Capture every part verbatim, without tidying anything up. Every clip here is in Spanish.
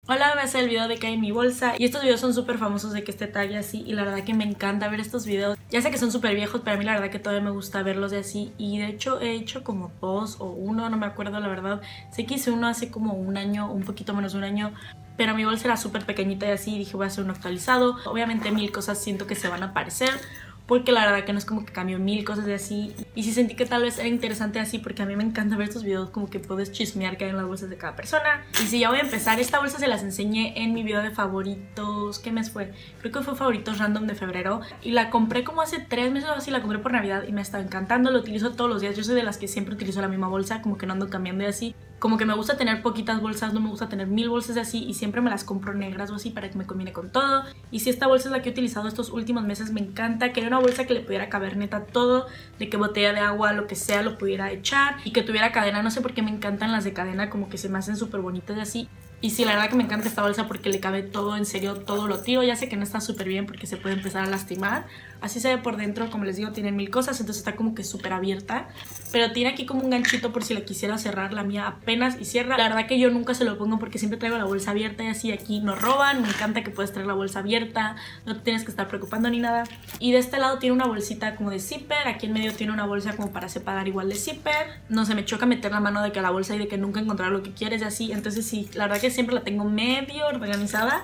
Hola, voy a hacer el video de que hay en mi bolsa y estos videos son súper famosos de que este tag y así y la verdad que me encanta ver estos videos. Ya sé que son súper viejos, pero a mí la verdad que todavía me gusta verlos de así y de hecho he hecho como dos o uno, no me acuerdo la verdad. Sé que hice uno hace como un año, un poquito menos de un año, pero mi bolsa era súper pequeñita y así y dije voy a hacer uno actualizado. Obviamente mil cosas siento que se van a aparecer, porque la verdad que no es como que cambió mil cosas de así. Y sí sentí que tal vez era interesante así, porque a mí me encanta ver estos videos como que puedes chismear que hay en las bolsas de cada persona. Y sí, ya voy a empezar. Esta bolsa se las enseñé en mi video de favoritos. ¿Qué mes fue? Creo que fue favoritos random de febrero. Y la compré como hace tres meses o así, la compré por Navidad y me está encantando. Lo utilizo todos los días. Yo soy de las que siempre utilizo la misma bolsa, como que no ando cambiando y así. Como que me gusta tener poquitas bolsas, no me gusta tener mil bolsas de así y siempre me las compro negras o así para que me combine con todo. Y si esta bolsa es la que he utilizado estos últimos meses, me encanta. Quería una bolsa que le pudiera caber neta todo, de que botella de agua, lo que sea, lo pudiera echar y que tuviera cadena. No sé por qué me encantan las de cadena, como que se me hacen súper bonitas y así. Y sí, la verdad que me encanta esta bolsa porque le cabe todo, en serio, todo lo tiro. Ya sé que no está súper bien porque se puede empezar a lastimar. Así se ve por dentro, como les digo, tiene mil cosas, entonces está como que súper abierta. Pero tiene aquí como un ganchito por si la quisiera cerrar, la mía apenas y cierra. La verdad que yo nunca se lo pongo porque siempre traigo la bolsa abierta y así aquí no roban. Me encanta que puedes traer la bolsa abierta, no te tienes que estar preocupando ni nada. Y de este lado tiene una bolsita como de zipper, aquí en medio tiene una bolsa como para separar igual de zipper. No se me choca meter la mano de que a la bolsa y de que nunca encontrar lo que quieres y así. Entonces sí, la verdad que siempre la tengo medio organizada.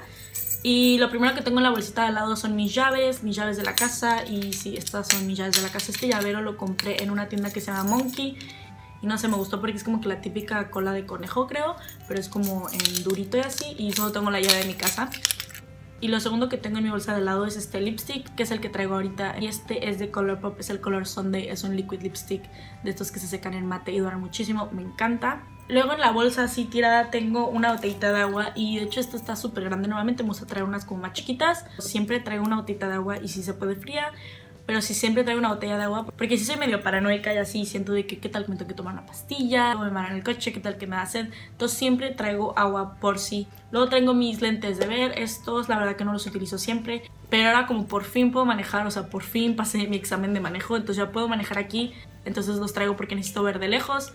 Y lo primero que tengo en la bolsita de al lado son mis llaves, mis llaves de la casa. Y sí, estas son mis llaves de la casa. Este llavero lo compré en una tienda que se llama Monkey. Y no sé, me gustó porque es como que la típica cola de conejo, creo. Pero es como en durito y así. Y solo tengo la llave de mi casa. Y lo segundo que tengo en mi bolsa de lado es este lipstick, que es el que traigo ahorita. Y este es de Colourpop, es el color Sunday. Es un liquid lipstick de estos que se secan en mate y duran muchísimo. Me encanta. Luego en la bolsa así tirada tengo una botellita de agua y de hecho esta está súper grande. Normalmente me gusta traer unas como más chiquitas. Siempre traigo una botellita de agua y si se puede fría, pero sí siempre traigo una botella de agua porque sí soy medio paranoica y así siento de que qué tal que me tengo que tomar una pastilla o me van en el coche, qué tal que me da sed. Entonces siempre traigo agua por sí. Luego traigo mis lentes de ver, estos la verdad que no los utilizo siempre, pero ahora como por fin puedo manejar, o sea por fin pasé mi examen de manejo, entonces ya puedo manejar aquí, entonces los traigo porque necesito ver de lejos.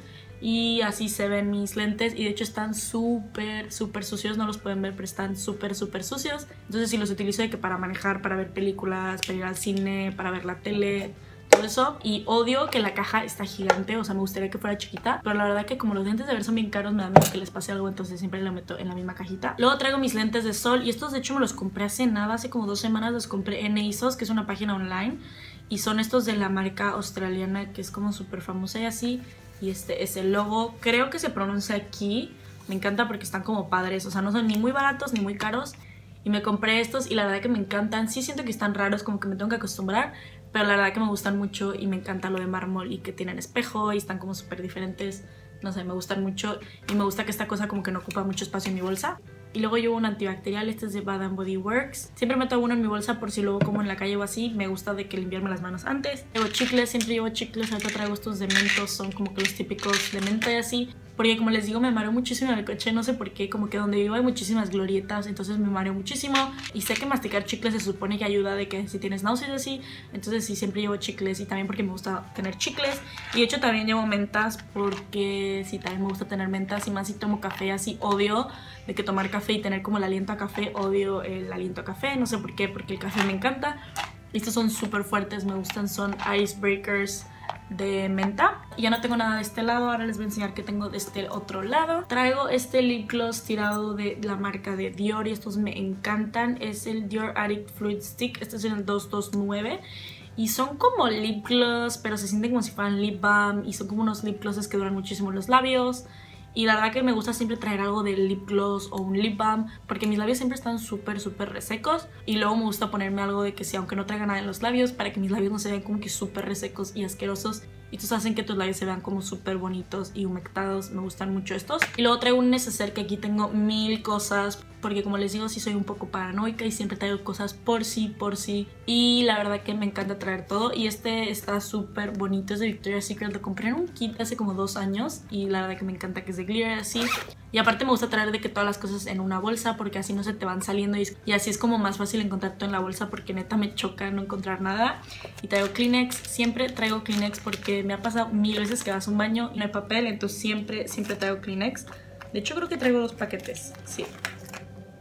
Y así se ven mis lentes y de hecho están súper, súper sucios, no los pueden ver pero están súper, súper sucios. Entonces sí los utilizo de que para manejar, para ver películas, para ir al cine, para ver la tele, todo eso. Y odio que la caja está gigante, o sea me gustaría que fuera chiquita, pero la verdad que como los lentes de ver son bien caros me da miedo que les pase algo, entonces siempre lo meto en la misma cajita. Luego traigo mis lentes de sol y estos de hecho me los compré hace nada, hace como dos semanas los compré en ASOS, que es una página online. Y son estos de la marca australiana que es como súper famosa y así. Y este es el logo, creo que se pronuncia aquí. Me encanta porque están como padres, o sea no son ni muy baratos ni muy caros. Y me compré estos y la verdad que me encantan. Sí siento que están raros, como que me tengo que acostumbrar, pero la verdad que me gustan mucho y me encanta lo de mármol y que tienen espejo y están como súper diferentes. No sé, me gustan mucho y me gusta que esta cosa como que no ocupa mucho espacio en mi bolsa. Y luego llevo un antibacterial, este es de Bath and Body Works. Siempre meto uno en mi bolsa por si luego como en la calle o así. Me gusta de que limpiarme las manos antes. Llevo chicles, siempre llevo chicles. Ahorita traigo estos de mentos, son como que los típicos de menta y así. Porque como les digo me mareo muchísimo en el coche, no sé por qué, como que donde vivo hay muchísimas glorietas, entonces me mareo muchísimo. Y sé que masticar chicles se supone que ayuda de que si tienes náuseas y así, entonces sí, siempre llevo chicles y también porque me gusta tener chicles. Y de hecho también llevo mentas porque sí, también me gusta tener mentas y más si tomo café así, odio de que tomar café y tener como el aliento a café, odio el aliento a café, no sé por qué, porque el café me encanta. Estos son súper fuertes, me gustan, son icebreakers de menta. Y ya no tengo nada de este lado, ahora les voy a enseñar qué tengo de este otro lado. Traigo este lip gloss tirado de la marca de Dior y estos me encantan. Es el Dior Addict Fluid Stick, este es el doscientos veintinueve. Y son como lip gloss, pero se sienten como si fueran lip balm. Y son como unos lip glosses que duran muchísimo en los labios. Y la verdad que me gusta siempre traer algo de lip gloss o un lip balm porque mis labios siempre están súper súper resecos. Y luego me gusta ponerme algo de que sí, aunque no traiga nada en los labios, para que mis labios no se vean como que súper resecos y asquerosos. Y estos hacen que tus labios se vean como súper bonitos y humectados. Me gustan mucho estos. Y luego traigo un neceser que aquí tengo mil cosas, porque como les digo sí soy un poco paranoica y siempre traigo cosas por sí, por sí. Y la verdad que me encanta traer todo. Y este está súper bonito, es de Victoria's Secret. Lo compré en un kit hace como dos años y la verdad que me encanta que es de glitter así. Y aparte me gusta traer de que todas las cosas en una bolsa porque así no se te van saliendo y, y así es como más fácil encontrar todo en la bolsa porque neta me choca no encontrar nada. Y traigo Kleenex, siempre traigo Kleenex porque me ha pasado mil veces que vas a un baño y no hay papel, entonces siempre, siempre traigo Kleenex. De hecho creo que traigo dos paquetes, sí.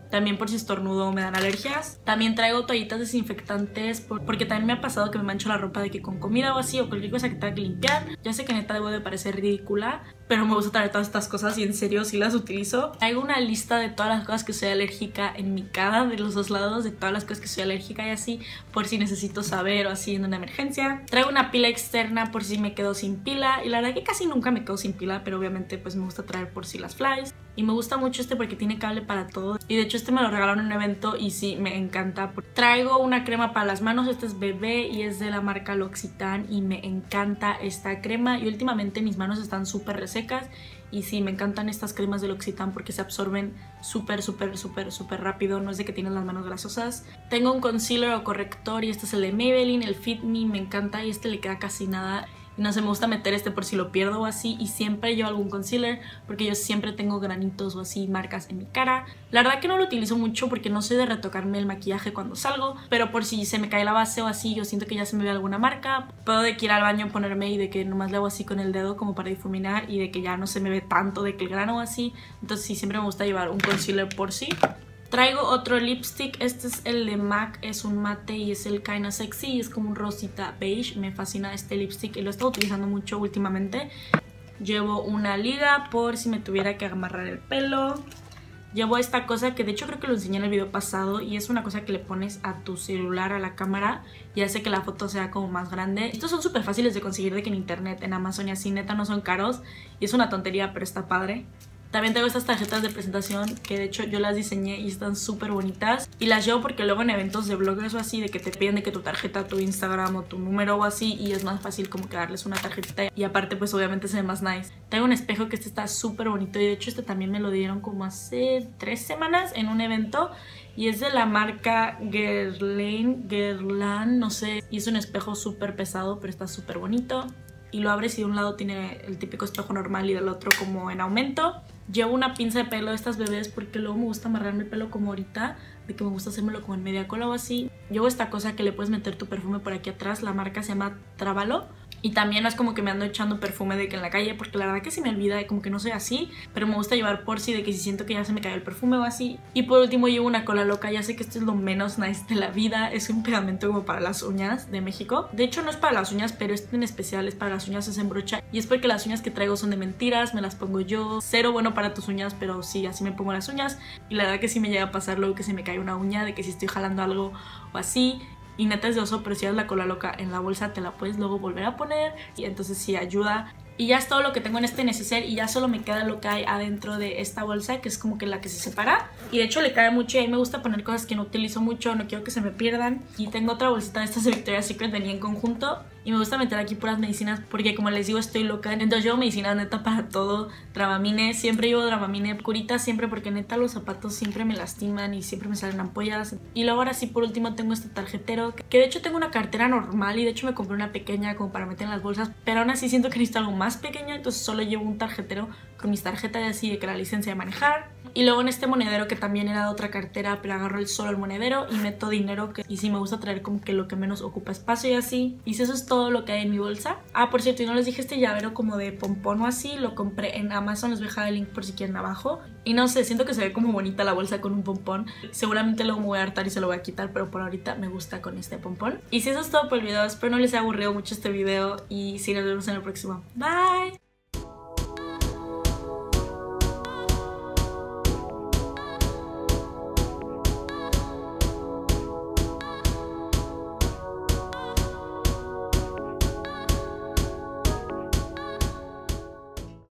también por si estornudo o me dan alergias. También traigo toallitas desinfectantes porque también me ha pasado que me mancho la ropa de que con comida o así o cualquier cosa que tenga que limpiar. Ya sé que neta debo de parecer ridícula, pero me gusta traer todas estas cosas y en serio sí las utilizo. Traigo una lista de todas las cosas que soy alérgica en mi cara, de los dos lados, de todas las cosas que soy alérgica y así, por si necesito saber o así en una emergencia. Traigo una pila externa por si me quedo sin pila, y la verdad que casi nunca me quedo sin pila, pero obviamente pues me gusta traer por si las flies. Y me gusta mucho este porque tiene cable para todo, y de hecho este me lo regalaron en un evento y sí, me encanta. Traigo una crema para las manos, esta es bebé y es de la marca L'Occitane y me encanta esta crema, y últimamente mis manos están súper resecas y sí, me encantan estas cremas de L'Occitane porque se absorben súper, súper, súper, súper rápido, no es de que tienen las manos grasosas. Tengo un concealer o corrector y este es el de Maybelline, el Fit Me, me encanta y este le queda casi nada. No sé, me gusta meter este por si lo pierdo o así, y siempre llevo algún concealer porque yo siempre tengo granitos o así, marcas en mi cara. La verdad que no lo utilizo mucho porque no soy de retocarme el maquillaje cuando salgo, pero por si se me cae la base o así, yo siento que ya se me ve alguna marca, puedo de que ir al baño ponerme y de que nomás le hago así con el dedo como para difuminar y de que ya no se me ve tanto de que el grano o así. Entonces sí, siempre me gusta llevar un concealer por sí. Traigo otro lipstick, este es el de MAC, es un mate y es el Kinda Sexy y es como un rosita beige. Me fascina este lipstick y lo he estado utilizando mucho últimamente. Llevo una liga por si me tuviera que amarrar el pelo. Llevo esta cosa que de hecho creo que lo enseñé en el video pasado y es una cosa que le pones a tu celular, a la cámara, y hace que la foto sea como más grande. Estos son súper fáciles de conseguir de que en internet, en Amazon y así, neta no son caros y es una tontería pero está padre. También tengo estas tarjetas de presentación que de hecho yo las diseñé y están súper bonitas. Y las llevo porque luego en eventos de bloggers o así, de que te piden de que tu tarjeta, tu Instagram o tu número o así, y es más fácil como que darles una tarjetita. Y aparte pues obviamente se ve más nice. Tengo un espejo que este está súper bonito y de hecho este también me lo dieron como hace tres semanas en un evento. Y es de la marca Guerlain, Guerlain, no sé. Y es un espejo súper pesado pero está súper bonito. Y lo abres y de un lado tiene el típico espejo normal y del otro como en aumento. Llevo una pinza de pelo de estas bebés porque luego me gusta amarrarme el pelo como ahorita, de que me gusta hacérmelo como en media cola o así. Llevo esta cosa que le puedes meter tu perfume por aquí atrás, la marca se llama Travalo. Y también no es como que me ando echando perfume de que en la calle, porque la verdad que se me olvida y como que no soy así, pero me gusta llevar por si de que si siento que ya se me cae el perfume o así. Y por último llevo una cola loca, ya sé que esto es lo menos nice de la vida, es un pegamento como para las uñas de México. De hecho no es para las uñas, pero este en especial es para las uñas, es en brocha. Y es porque las uñas que traigo son de mentiras, me las pongo yo, cero bueno para tus uñas, pero sí, así me pongo las uñas. Y la verdad que sí me llega a pasar luego que se me cae una uña, de que si estoy jalando algo o así. Y neta es de oso, pero si das la cola loca en la bolsa te la puedes luego volver a poner y entonces sí ayuda. Y ya es todo lo que tengo en este neceser y ya solo me queda lo que hay adentro de esta bolsa, que es como que la que se separa. Y de hecho le cae mucho y a mí me gusta poner cosas que no utilizo mucho, no quiero que se me pierdan. Y tengo otra bolsita de estas de Victoria's Secret, venía en conjunto. Y me gusta meter aquí puras medicinas porque como les digo estoy loca. Entonces llevo medicinas neta para todo. Dramamine, siempre llevo Dramamine. Curitas siempre porque neta los zapatos siempre me lastiman y siempre me salen ampollas. Y luego ahora sí por último tengo este tarjetero, que de hecho tengo una cartera normal y de hecho me compré una pequeña como para meter en las bolsas. Pero aún así siento que necesito algo más pequeño, entonces solo llevo un tarjetero con mis tarjetas así de que la licencia de manejar. Y luego en este monedero que también era de otra cartera, pero agarro el solo el monedero y meto dinero, que y sí me gusta traer como que lo que menos ocupa espacio y así. Y si eso es todo lo que hay en mi bolsa. Ah, por cierto, y no les dije, este llavero como de pompón o así, lo compré en Amazon, les voy a dejar el link por si quieren abajo. Y no sé, siento que se ve como bonita la bolsa con un pompón. Seguramente luego me voy a hartar y se lo voy a quitar, pero por ahorita me gusta con este pompón. Y si eso es todo por el video, espero no les haya aburrido mucho este video y sí, nos vemos en el próximo. Bye.